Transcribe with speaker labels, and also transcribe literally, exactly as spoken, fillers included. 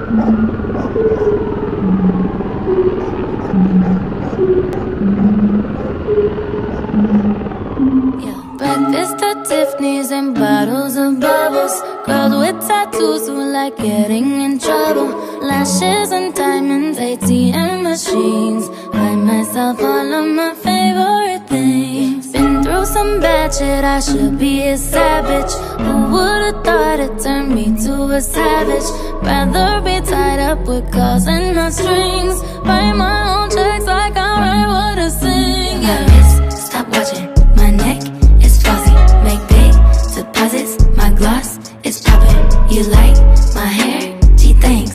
Speaker 1: Breakfast at Tiffany's and bottles of bubbles. Girls with tattoos who like getting in trouble. Lashes and diamonds, A T M machines. Buy myself all of my favorite things. Been through some bad shit, I should be a savage. Who would've thought it turned me to a savage? Rather be tied up with calls and not strings. Buy